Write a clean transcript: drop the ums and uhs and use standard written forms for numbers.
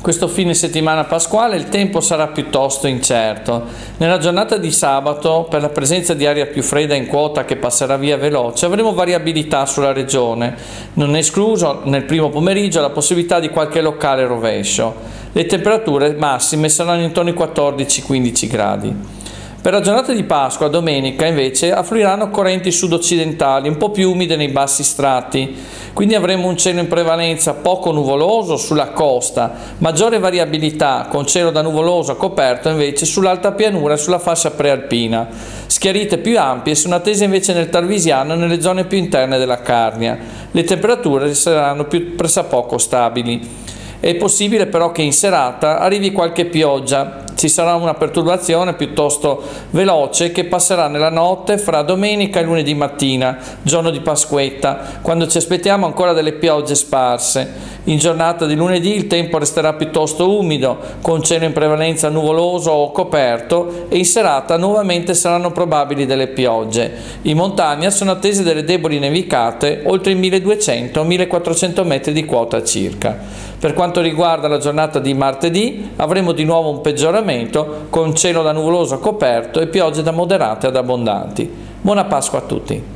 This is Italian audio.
Questo fine settimana pasquale il tempo sarà piuttosto incerto. Nella giornata di sabato, per la presenza di aria più fredda in quota che passerà via veloce, avremo variabilità sulla regione. Non è escluso nel primo pomeriggio la possibilità di qualche locale rovescio. Le temperature massime saranno intorno ai 14-15 gradi. Per la giornata di Pasqua, domenica, invece, affluiranno correnti sud-occidentali, un po' più umide nei bassi strati, quindi avremo un cielo in prevalenza poco nuvoloso sulla costa, maggiore variabilità con cielo da nuvoloso a coperto invece sull'alta pianura e sulla fascia prealpina, schiarite più ampie sono attese invece nel Tarvisiano e nelle zone più interne della Carnia. Le temperature saranno più pressappoco stabili. È possibile però che in serata arrivi qualche pioggia, ci sarà una perturbazione piuttosto veloce che passerà nella notte fra domenica e lunedì mattina, giorno di Pasquetta, quando ci aspettiamo ancora delle piogge sparse. In giornata di lunedì il tempo resterà piuttosto umido, con cielo in prevalenza nuvoloso o coperto e in serata nuovamente saranno probabili delle piogge. In montagna sono attese delle deboli nevicate oltre i 1200-1400 metri di quota circa. Per quanto riguarda la giornata di martedì avremo di nuovo un peggioramento con cielo da nuvoloso a coperto e piogge da moderate ad abbondanti. Buona Pasqua a tutti!